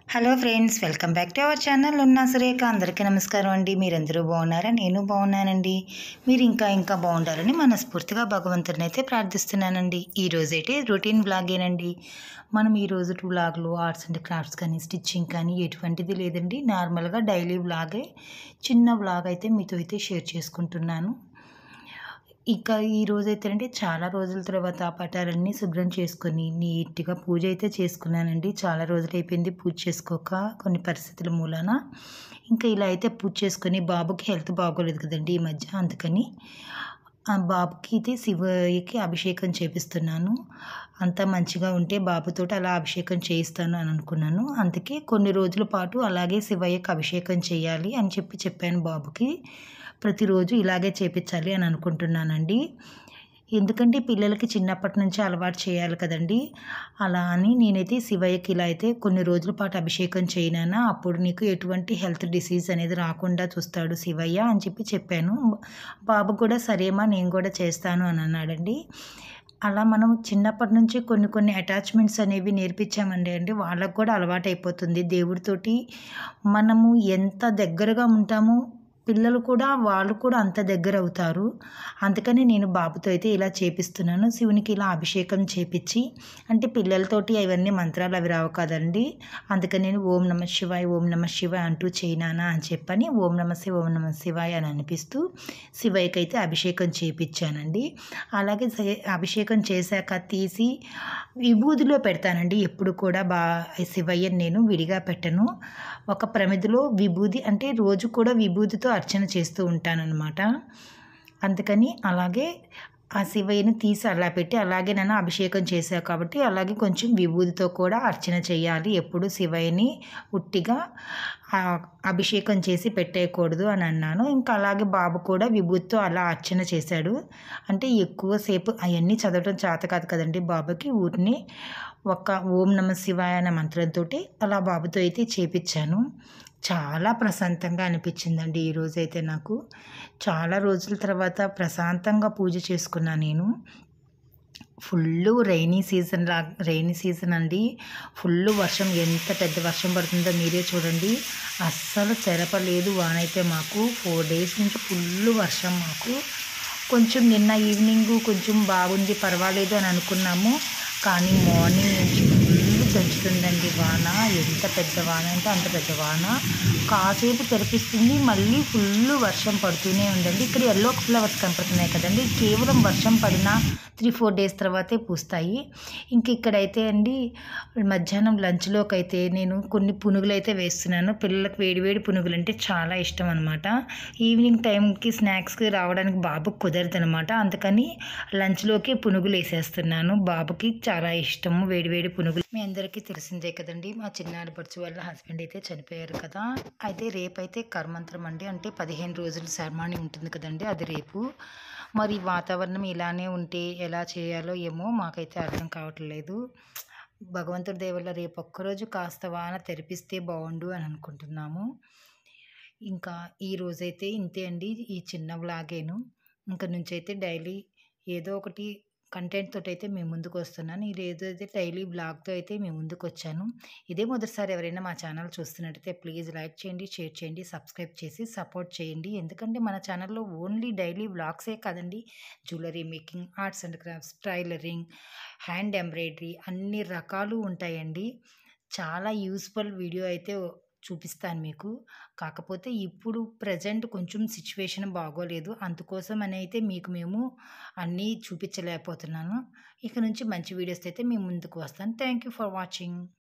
Hello friends, welcome back to our channel ఉన్న సురేఖ. అందరికీ నమస్కారం అండి. మీరందరూ బాగున్నారా? నేను బాగున్నానండి. మీరు ఇంకా బాగుండాలని మనస్ఫూర్తిగా భగవంతుని అయితే ప్రార్థిస్తున్నానండి. ఈరోజైతే రొటీన్ వ్లాగేనండి. మనం ఈరోజు వ్లాగ్లో ఆర్ట్స్ అండ్ క్రాఫ్ట్స్ కానీ స్టిచ్చింగ్ కానీ ఎటువంటిది లేదండి. నార్మల్గా డైలీ వ్లాగే, చిన్న వ్లాగ్ అయితే మీతో అయితే షేర్ చేసుకుంటున్నాను. ఇక ఈరోజైతే అంటే చాలా రోజుల తర్వాత పటాలన్నీ శుభ్రం చేసుకొని నీట్‌గా పూజ అయితే చేసుకున్నానండి. చాలా రోజులైపోయింది పూజ చేసుకోక, కొన్ని పరిస్థితుల మూలాన. ఇంకా ఇలా అయితే పూజ చేసుకొని, బాబుకి హెల్త్ బాగోలేదు కదండీ ఈ మధ్య. అందుకని ఆ బాబుకి అయితే శివయ్యకి అభిషేకం చేపిస్తున్నాను. అంతా మంచిగా ఉంటే బాబుతోటి అలా అభిషేకం చేయిస్తాను అని అనుకున్నాను. అందుకే కొన్ని రోజుల పాటు అలాగే శివయ్యకి అభిషేకం చేయాలి అని చెప్పాను బాబుకి. ప్రతిరోజు ఇలాగే చేపించాలి అని అనుకుంటున్నానండి. ఎందుకంటే పిల్లలకి చిన్నప్పటి నుంచే అలవాటు చేయాలి కదండీ! అలా అని నేనైతే శివయ్యకి ఇలా అయితే కొన్ని రోజుల పాటు అభిషేకం చేయి నాన్న, అప్పుడు నీకు ఎటువంటి హెల్త్ డిసీజ్ అనేది రాకుండా చూస్తాడు శివయ్య అని చెప్పాను. బాబు కూడా సరేమా నేను కూడా చేస్తాను అని అన్నాడండి. అలా మనం చిన్నప్పటి నుంచి కొన్ని అటాచ్‌మెంట్స్ అనేవి నేర్పించామండి వాళ్ళకి కూడా అలవాటైపోతుంది. దేవుడితోటి మనము ఎంత దగ్గరగా ఉంటామో పిల్లలు కూడా వాళ్ళు కూడా అంత దగ్గరవుతారు. అందుకని నేను బాబుతో అయితే ఇలా చేపిస్తున్నాను. శివునికి ఇలా అభిషేకం చేపిచ్చి, అంటే పిల్లలతోటి అవన్నీ మంత్రాలు అవి రావు కదండీ! అందుకని నేను ఓం నమః శివాయ, ఓం నమః శివాయ అంటూ చెయ్యి నాన్న అని చెప్పని ఓం నమః శివాయ అని అనిపిస్తూ శివయ్యకైతే అభిషేకం చేపిచ్చానండి. అలాగే అభిషేకం చేశాక తీసి విభూదిలో పెడతానండి. ఎప్పుడు కూడా శివయ్యని నేను విడిగా పెట్టను. ఒక ప్రమిదిలో విభూది, అంటే రోజు కూడా విభూదితో అర్చన చేస్తూ ఉంటాననమాట. అందుకని అలాగే ఆ శివయ్యని తీసి అలా పెట్టి, అలాగే నన్ను అభిషేకం చేశావు కాబట్టి అలాగే కొంచెం విభూదితో కూడా అర్చన చేయాలి. ఎప్పుడు శివయ్యని ఉట్టిగా అభిషేకం చేసి పెట్టేయకూడదు అని అన్నాను. ఇంకా అలాగే బాబు కూడా విభూతితో అలా అర్చన చేశాడు. అంటే ఎక్కువసేపు అవన్నీ చదవటం చేత కాదు కదండి బాబుకి. ఊరిని ఒక ఓం నమః శివాయ అనే మంత్రంతోటి అలా బాబుతో అయితే చేపిచ్చాను. చాలా ప్రశాంతంగా అనిపించిందండి ఈరోజైతే నాకు. చాలా రోజుల తర్వాత ప్రశాంతంగా పూజ చేసుకున్నా నేను. ఫుల్లు రెయినీ సీజన్ అండి. ఫుల్లు వర్షం, ఎంత పెద్ద వర్షం పడుతుందో మీరే చూడండి. అస్సలు చెరపలేదు వానైతే మాకు. 4 డేస్ నుంచి ఫుల్లు వర్షం మాకు. కొంచెం నిన్న ఈవినింగు కొంచెం బాగుంది, పర్వాలేదు అని అనుకున్నాము. కానీ మార్నింగ్ నుంచి ఫుల్లు దంచుతుందండి వాన. ఎంత పెద్ద వాన అంటే అంత పెద్ద వాన. కాసేపు తెరిపిస్తుంది, మళ్ళీ ఫుల్లు వర్షం పడుతూనే ఉందండి. ఇక్కడ యెల్లో ఫ్లవర్స్ కనపడుతున్నాయి కదండి, కేవలం వర్షం పడిన 3-4 డేస్ తర్వాతే పూస్తాయి. ఇంక ఇక్కడైతే అండి మధ్యాహ్నం లంచ్‌లోకి అయితే నేను కొన్ని పునుగులైతే వేస్తున్నాను. పిల్లలకు వేడి పునుగులు అంటే చాలా ఇష్టం అనమాట. ఈవినింగ్ టైంకి స్నాక్స్‌కి రావడానికి బాబుకి కుదరదనమాట. అందుకని లంచ్‌లోకి పునుగులు వేసేస్తున్నాను. బాబుకి చాలా ఇష్టము వేడి పునుగులు. మీ అందరికీ తెలిసిందే కదండి, మా చిన్న ఆడపడుచు వాళ్ళ హస్బెండ్ అయితే చనిపోయారు కదా. అయితే రేపైతే కర్మంత్రం అండి, అంటే 15 రోజుల సెరమనీ ఉంటుంది కదండి, అది రేపు. మరి వాతావరణం ఇలానే ఉంటే ఎలా చేయాలో ఏమో మాకైతే అర్థం కావట్లేదు. భగవంతుడి దయ వల్ల రేపు ఒక్కరోజు కాస్త వాన తెరిపిస్తే బాగుండు అని అనుకుంటున్నాము. ఇంకా ఈరోజైతే ఇంతే అండి, ఈ చిన్న వ్లాగేను. ఇంక నుంచైతే డైలీ ఏదో ఒకటి కంటెంట్ తోటైతే మీ ముందుకు వస్తున్నాను. ఇదేదైతే డైలీ వ్లాగ్‌తో అయితే మీ ముందుకొచ్చాను. ఇదే మొదటిసారి ఎవరైనా మా ఛానల్ చూస్తున్నట్టయితే ప్లీజ్ లైక్ చేయండి, షేర్ చేయండి, సబ్స్క్రైబ్ చేసి సపోర్ట్ చేయండి. ఎందుకంటే మన ఛానల్‌లో ఓన్లీ డైలీ వ్లాగ్సే కాదండి, jewellery making, arts and crafts, tailoring, hand embroidery అన్ని రకాలు ఉంటాయండి. చాలా యూజ్‌ఫుల్ వీడియో అయితే చూపిస్తాను మీకు. కాకపోతే ఇప్పుడు ప్రెజెంట్ కొంచెం సిట్యుయేషన్ బాగోలేదు. అందుకోసం అని అయితే మీకు మేము అన్నీ చూపించలేకపోతున్నాను. ఇక నుంచి మంచి వీడియోస్ అయితే మీ ముందుకు వస్తాను. Thank you for watching.